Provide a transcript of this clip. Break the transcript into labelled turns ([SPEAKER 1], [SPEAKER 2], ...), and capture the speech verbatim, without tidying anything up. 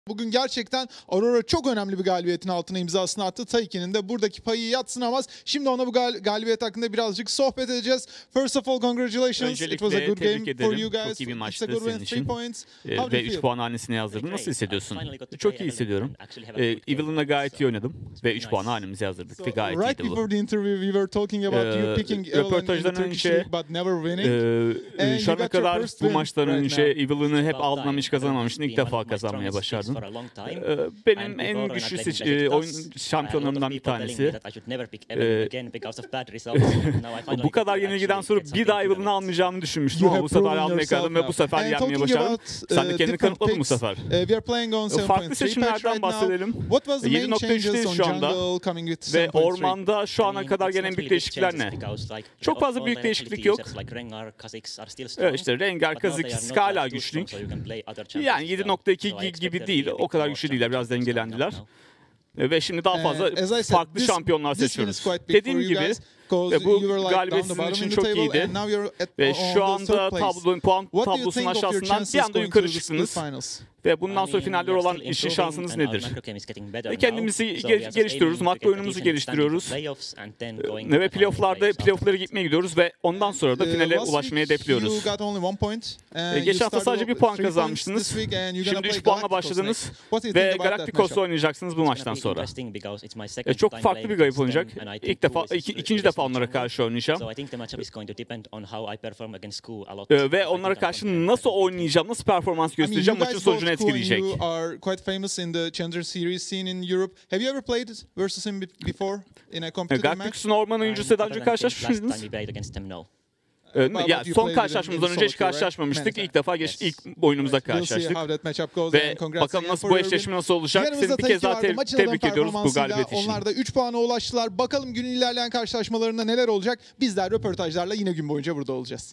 [SPEAKER 1] Bugün gerçekten Aurora çok önemli bir galibiyetin altına imzasını attı. Taiki'nin de buradaki payı yadsınamaz. Şimdi ona bu gal galibiyet hakkında birazcık sohbet edeceğiz. First of all, congratulations.
[SPEAKER 2] Öncelikle
[SPEAKER 1] It was a good
[SPEAKER 2] tebrik
[SPEAKER 1] game
[SPEAKER 2] ederim.
[SPEAKER 1] for you guys.
[SPEAKER 2] Çok iyi bir
[SPEAKER 1] It's a
[SPEAKER 2] maçtı
[SPEAKER 1] good win,
[SPEAKER 2] senin
[SPEAKER 1] three
[SPEAKER 2] için.
[SPEAKER 1] points.
[SPEAKER 2] Ee,
[SPEAKER 1] How do
[SPEAKER 2] ve
[SPEAKER 1] you
[SPEAKER 2] üç
[SPEAKER 1] feel?
[SPEAKER 2] puan hanesine yazdırdın. Nasıl hissediyorsun? Çok iyi hissediyorum. Ee, Evelyn'la gayet iyi oynadım. Ve üç puan hanemize yazdırdık.
[SPEAKER 1] So,
[SPEAKER 2] ve gayet
[SPEAKER 1] right
[SPEAKER 2] iyiydi bu.
[SPEAKER 1] before the interview we were talking about
[SPEAKER 2] Ee,
[SPEAKER 1] you picking Evelyn in the
[SPEAKER 2] röportajdan
[SPEAKER 1] Turkish
[SPEAKER 2] önce,
[SPEAKER 1] League but never winning.
[SPEAKER 2] Ee,
[SPEAKER 1] And
[SPEAKER 2] şu
[SPEAKER 1] you
[SPEAKER 2] ana
[SPEAKER 1] got your
[SPEAKER 2] kadar
[SPEAKER 1] first
[SPEAKER 2] bu
[SPEAKER 1] win
[SPEAKER 2] maçtan
[SPEAKER 1] right
[SPEAKER 2] önce
[SPEAKER 1] now.
[SPEAKER 2] Evelyn'ı hep aldığım hiç kazanamamıştın. İlk defa kazanmaya başardın. Ee, benim en güçlü seç- e, oyun şampiyonlarımdan bir tanesi. Ee, bu kadar yenilgiden sonra bir daha Evelyn'ı almayacağımı düşünmüştüm
[SPEAKER 1] You
[SPEAKER 2] ama
[SPEAKER 1] have
[SPEAKER 2] bu sefer
[SPEAKER 1] proven
[SPEAKER 2] almaya
[SPEAKER 1] yourself
[SPEAKER 2] kaldım ve bu
[SPEAKER 1] now.
[SPEAKER 2] sefer
[SPEAKER 1] And
[SPEAKER 2] yenmeye
[SPEAKER 1] talking
[SPEAKER 2] başardım.
[SPEAKER 1] about,
[SPEAKER 2] Sen de
[SPEAKER 1] uh,
[SPEAKER 2] kendini
[SPEAKER 1] different
[SPEAKER 2] kanıtladın bu
[SPEAKER 1] picks,
[SPEAKER 2] sefer.
[SPEAKER 1] uh, we are playing on seven
[SPEAKER 2] Farklı
[SPEAKER 1] point three patch
[SPEAKER 2] seçimlerden
[SPEAKER 1] right now.
[SPEAKER 2] bahsedelim.
[SPEAKER 1] What was the
[SPEAKER 2] yedi
[SPEAKER 1] main
[SPEAKER 2] nokta
[SPEAKER 1] changes
[SPEAKER 2] üçteyiz
[SPEAKER 1] on
[SPEAKER 2] şu anda.
[SPEAKER 1] jungle coming with
[SPEAKER 2] Ve
[SPEAKER 1] seven point three?
[SPEAKER 2] ormanda şu ana kadar gelen büyük değişiklikler ne? Çok fazla büyük değişiklik yok. Evet işte Rengar, Kha'Zix, Skarner hala güçlü. Yani yedi nokta iki gibi değil, o kadar güçlü değiller, biraz dengelendiler. Ve şimdi daha fazla
[SPEAKER 1] Uh,
[SPEAKER 2] farklı
[SPEAKER 1] this,
[SPEAKER 2] şampiyonlar
[SPEAKER 1] this win is
[SPEAKER 2] seçiyoruz.
[SPEAKER 1] quite big
[SPEAKER 2] Dediğim
[SPEAKER 1] for you
[SPEAKER 2] gibi
[SPEAKER 1] guys, 'cause
[SPEAKER 2] ve bu
[SPEAKER 1] you were like
[SPEAKER 2] galibiyet
[SPEAKER 1] down the
[SPEAKER 2] sizin
[SPEAKER 1] bottom
[SPEAKER 2] için
[SPEAKER 1] in the
[SPEAKER 2] çok
[SPEAKER 1] table
[SPEAKER 2] iyiydi.
[SPEAKER 1] and now you're at-
[SPEAKER 2] Ve
[SPEAKER 1] on
[SPEAKER 2] şu
[SPEAKER 1] the
[SPEAKER 2] anda
[SPEAKER 1] third place.
[SPEAKER 2] tablonun puan
[SPEAKER 1] What do you
[SPEAKER 2] tablosunun
[SPEAKER 1] think of your
[SPEAKER 2] aşağısından
[SPEAKER 1] chances
[SPEAKER 2] bir anda
[SPEAKER 1] going
[SPEAKER 2] yukarı
[SPEAKER 1] to the split
[SPEAKER 2] çıktınız.
[SPEAKER 1] finals?
[SPEAKER 2] Ve bundan sonra finallere olan işin şansınız nedir? Ve kendimizi gel- geliştiriyoruz, makro oyunumuzu geliştiriyoruz. Ee, Ve playoff'larda playoff'lara gitmeye gidiyoruz ve ondan sonra da
[SPEAKER 1] Uh,
[SPEAKER 2] finale
[SPEAKER 1] last
[SPEAKER 2] ulaşmaya
[SPEAKER 1] week
[SPEAKER 2] hedefliyoruz.
[SPEAKER 1] you got only one point, and
[SPEAKER 2] Ee,
[SPEAKER 1] you
[SPEAKER 2] Geçen hafta
[SPEAKER 1] started
[SPEAKER 2] sadece
[SPEAKER 1] off
[SPEAKER 2] bir
[SPEAKER 1] with
[SPEAKER 2] puan
[SPEAKER 1] three points
[SPEAKER 2] kazanmıştınız.
[SPEAKER 1] this week and you're gonna
[SPEAKER 2] Şimdi
[SPEAKER 1] play
[SPEAKER 2] üç puanla
[SPEAKER 1] Galacticos
[SPEAKER 2] başladınız
[SPEAKER 1] next. What do you
[SPEAKER 2] ve
[SPEAKER 1] think about that
[SPEAKER 2] Galacticos'la
[SPEAKER 1] matchup?
[SPEAKER 2] oynayacaksınız bu maçtan sonra. E, çok farklı bir galip olacak. İlk defa, iki, ikinci defa onlara karşı oynayacağım. Ee, Ve onlara karşı nasıl oynayacağım, nasıl performans
[SPEAKER 1] I mean, you
[SPEAKER 2] göstereceğim maçın
[SPEAKER 1] guys
[SPEAKER 2] sonucunu
[SPEAKER 1] both cool and
[SPEAKER 2] etkileyecek.
[SPEAKER 1] you are quite famous in the Challenger Series scene in Europe. Have you ever played versus him be- before in a competitive match?
[SPEAKER 2] Galacticos'un orman oyuncusu daha önce karşılaşmış mıydınız? Ee,
[SPEAKER 1] But
[SPEAKER 2] Ya
[SPEAKER 1] you
[SPEAKER 2] son
[SPEAKER 1] played
[SPEAKER 2] karşılaşmamızdan
[SPEAKER 1] in
[SPEAKER 2] önce hiç
[SPEAKER 1] solo queue, right?
[SPEAKER 2] karşılaşmamıştık.
[SPEAKER 1] Many
[SPEAKER 2] İlk defa geç, ilk oyunumuzda
[SPEAKER 1] We'll see
[SPEAKER 2] karşılaştık.
[SPEAKER 1] how that matchup goes
[SPEAKER 2] Ve
[SPEAKER 1] and congrats
[SPEAKER 2] bakalım
[SPEAKER 1] again
[SPEAKER 2] nasıl
[SPEAKER 1] for
[SPEAKER 2] bu
[SPEAKER 1] your win.
[SPEAKER 2] eşleşme nasıl olacak.
[SPEAKER 1] Yanımızda
[SPEAKER 2] Seni bir
[SPEAKER 1] Taiki
[SPEAKER 2] kez daha
[SPEAKER 1] vardı.
[SPEAKER 2] te-
[SPEAKER 1] Maçın adam
[SPEAKER 2] tebrik ediyoruz bu
[SPEAKER 1] performansıyla
[SPEAKER 2] galibiyet için.
[SPEAKER 1] Onlar da üç puana ulaştılar. Bakalım günün ilerleyen karşılaşmalarında neler olacak? Bizler röportajlarla yine gün boyunca burada olacağız.